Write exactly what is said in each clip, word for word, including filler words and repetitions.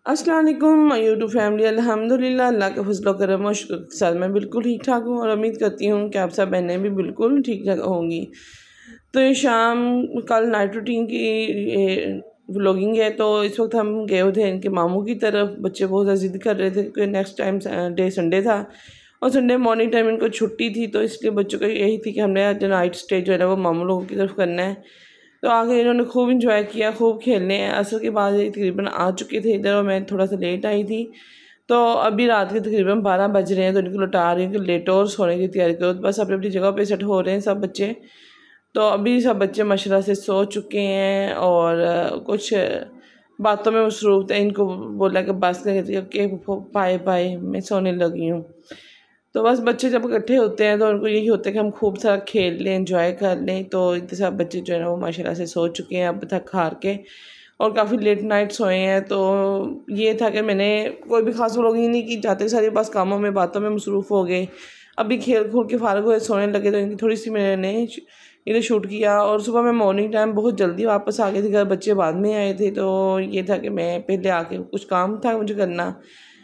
अस्सलाम वालेकुम my YouTube family. अल्हम्दुलिल्लाह अल्लाह के फजल करम और शुक्र के साथ मैं बिल्कुल ठीक ठाक हूँ और उम्मीद करती हूँ कि आप सब बहनें भी बिल्कुल ठीक ठाक होंगी। तो ये शाम कल नाइट रूटीन की व्लॉगिंग है। तो इस वक्त हम गए हुए थे इनके मामू की तरफ। बच्चे बहुत ज़्यादा ज़िद कर रहे थे क्योंकि नेक्स्ट टाइम डे संडे था और संडे मॉर्निंग टाइम इनको छुट्टी थी, तो इसलिए बच्चों का यही थी कि हमने आज नाइट स्टे जो है ना वो मामू लोगों की तरफ करना है। तो आगे इन्होंने खूब इंजॉय किया, खूब खेलने हैं। असर के बाद ये तकरीबन आ चुके थे इधर और मैं थोड़ा सा लेट आई थी। तो अभी रात के तकरीबन बारह बज रहे हैं, तो इनको लौटा रही हूँ कि लेटो और सोने की तैयारी करो। तो बस अपनी अपनी जगह पे सेट हो रहे हैं सब बच्चे। तो अभी सब बच्चे माशाल्लाह से सो चुके हैं और कुछ बातों में मसरूफ़ थे। इनको बोला कि बस के पाए पाए मैं सोने लगी हूँ। तो बस बच्चे जब इकट्ठे होते हैं तो उनको यही होता है कि हम खूब सारा खेल लें, एंजॉय कर लें। तो इतने सब बच्चे जो है ना वो माशाल्लाह से सो चुके हैं अब थक हार के और काफ़ी लेट नाइट सोए हैं। तो ये था कि मैंने कोई भी खास व्लॉग ही नहीं की, जाते सारे बस कामों में बातों में मसरूफ़ हो गए। अभी खेल खूल के फारग हुए सोने लगे तो इनकी थोड़ी सी मैंने इन्हें शूट किया। और सुबह मैं मॉर्निंग टाइम बहुत जल्दी वापस आ गई थी घर, बच्चे बाद में आए थे। तो ये था कि मैं पहले आके कुछ काम था मुझे करना,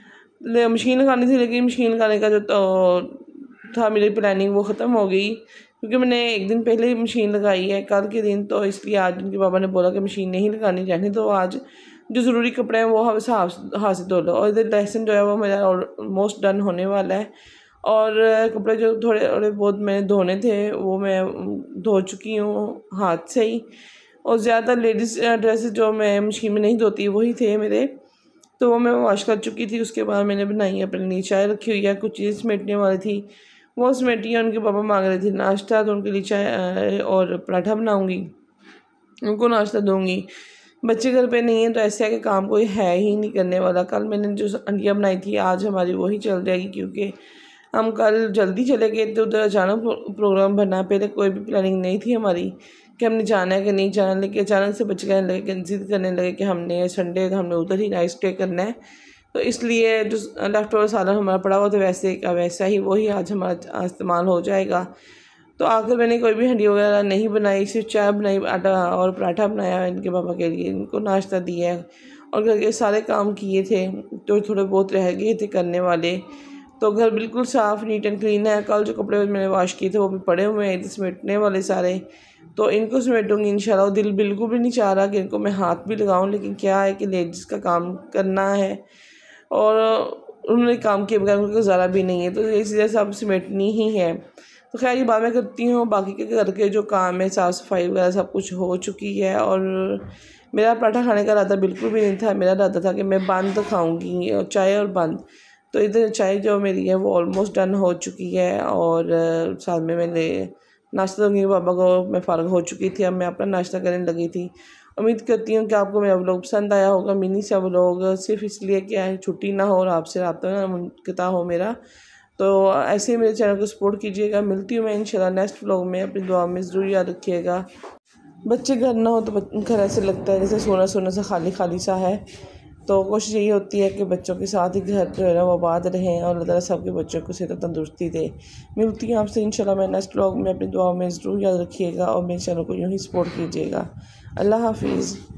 मशीन लगानी थी, लेकिन मशीन लगाने का जो तो था मेरी प्लानिंग वो ख़त्म हो गई क्योंकि मैंने एक दिन पहले ही मशीन लगाई है कल के दिन। तो इसलिए आज उनके पापा ने बोला कि मशीन नहीं लगानी रहने, तो आज जो ज़रूरी कपड़े हैं वो हाथ से धो लो। और इधर लेसन जो है वो मेरा ऑलमोस्ट डन होने वाला है और कपड़े जो थोड़े थोड़े बहुत मैंने धोने थे वो मैं धो चुकी हूँ हाथ से ही। और ज़्यादा लेडीज़ ड्रेसेस जो मैं मशीन में नहीं धोती वही थे मेरे, तो वो मैं वॉश कर चुकी थी। उसके बाद मैंने बनाई अपने लिए चाय रखी हुई है, कुछ चीज़ समेटने वाली थी वो समेटी है। उनके पापा मांग रहे थे नाश्ता, तो उनके लिए चाय और पराठा बनाऊंगी, उनको नाश्ता दूंगी। बच्चे घर पे नहीं है तो ऐसे है कि काम कोई है ही नहीं करने वाला। कल मैंने जो अंडिया बनाई थी आज हमारी वही चल जाएगी क्योंकि हम कल जल्दी चले गए थे उधर, अचानक प्रोग्राम बना। पहले कोई भी प्लानिंग नहीं थी हमारी कि हमने जाना है कि नहीं जाना, लेकिन अचानक से बच्चे कहने लगे कि जिद करने लगे कि हमने संडे हमने उधर ही नाइट स्टे करना है। तो इसलिए जो लेफ्ट ओवर सालन हमारा पड़ा हुआ था वैसे का वैसा ही वही आज हमारा इस्तेमाल हो जाएगा। तो आखिर मैंने कोई भी हंडी वगैरह नहीं बनाई, सिर्फ चाय बनाई, आटा और पराठा बनाया इनके पापा के लिए, इनको नाश्ता दिया और घर के सारे काम किए थे जो थोड़े बहुत रह गए थे करने वाले। तो घर बिल्कुल साफ़ नीट एंड क्लीन है। कल जो कपड़े मैंने वॉश किए थे वो भी पड़े हुए हैं समेटने वाले सारे, तो इनको समेटूंगी इंशाल्लाह। दिल बिल्कुल भी नहीं चाह रहा कि इनको मैं हाथ भी लगाऊं, लेकिन क्या है कि लेडीज़ का काम करना है और उन्होंने काम किए बगैर उनको गुजारा भी नहीं है, तो इसलिए सब समेटनी ही है। तो खैर ये बात मैं करती हूँ। बाकी के घर के जो काम है साफ़ सफाई वगैरह सब कुछ हो चुकी है और मेरा पराठा खाने का इरादा बिल्कुल भी नहीं था। मेरा इरादा था कि मैं बंद खाऊँगी और चाय और बंद। तो इधर चाय जो मेरी है वो ऑलमोस्ट डन हो चुकी है और साथ में मैंने नाश्ता दूँगी पापा को, मैं फ़ारग हो चुकी थी, अब मैं अपना नाश्ता करने लगी थी। उम्मीद करती हूँ कि आपको मेरा व्लॉग पसंद आया होगा। मिनी सा व्लॉग सिर्फ इसलिए कि है छुट्टी ना हो और आपसे रब्ता मुनक़ता हो मेरा। तो ऐसे ही मेरे चैनल को सपोर्ट कीजिएगा। मिलती हूँ मैं इंशाल्लाह नेक्स्ट व्लॉग में। अपनी दुआ में ज़रूर याद रखिएगा। बच्चे घर ना हो तो घर ऐसे लगता है जैसे सोना सोना सा खाली खाली सा है। तो कोशिश यही होती है कि बच्चों के साथ ही घर जो है ना वो आबाद रहें और अल्लाह ताला सबके बच्चों को सेहत तंदुरुस्ती दे। मिलती हूँ आपसे इंशाल्लाह मैं नेक्स्ट व्लॉग में। अपनी दुआ में ज़रूर याद रखिएगा और मेरे चैनल को यूँ ही सपोर्ट कीजिएगा। अल्लाह हाफिज़।